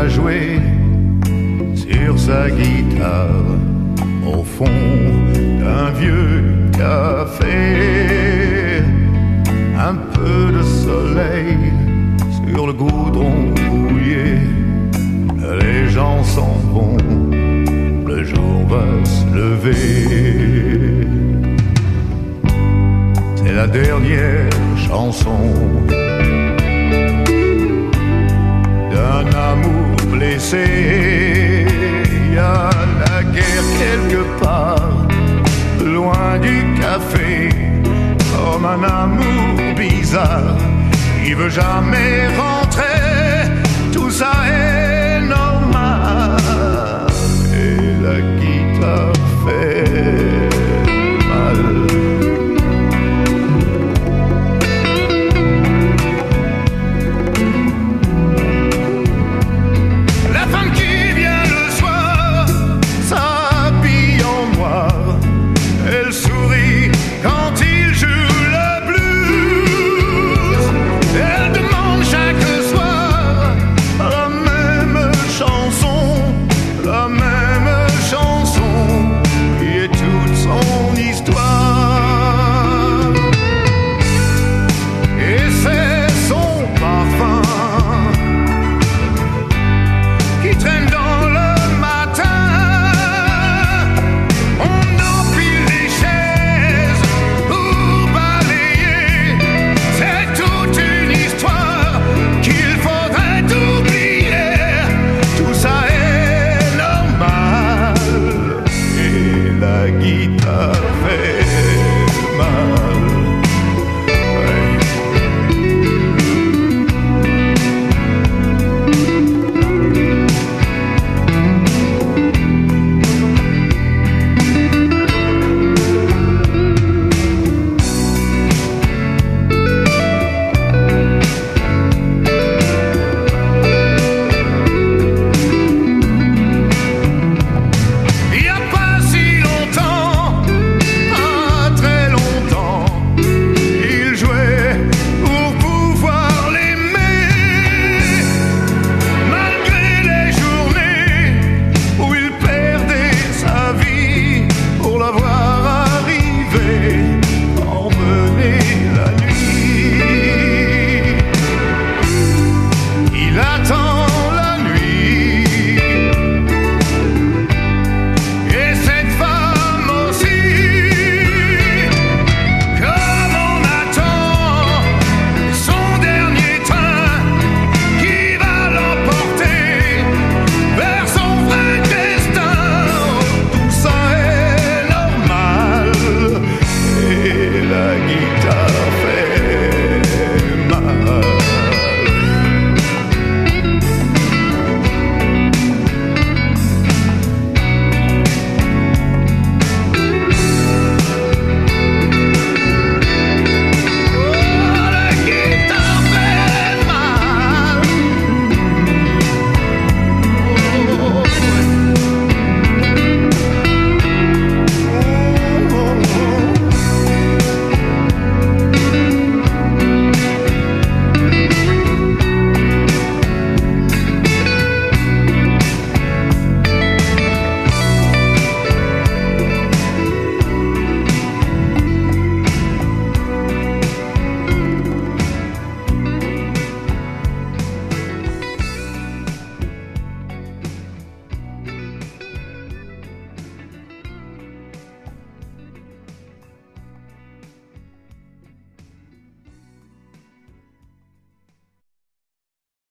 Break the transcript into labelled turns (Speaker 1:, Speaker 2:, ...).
Speaker 1: à jouer sur sa guitare au fond d'un vieux café. Un peu de soleil sur le goudron mouillé. Les gens s'en vont, le jour va se lever. C'est la dernière chanson d'un amour blessé. Y a la guerre quelque part, loin du café, comme un amour bizarre. Il veut jamais rentrer, tout ça est normal. Et la guitare fait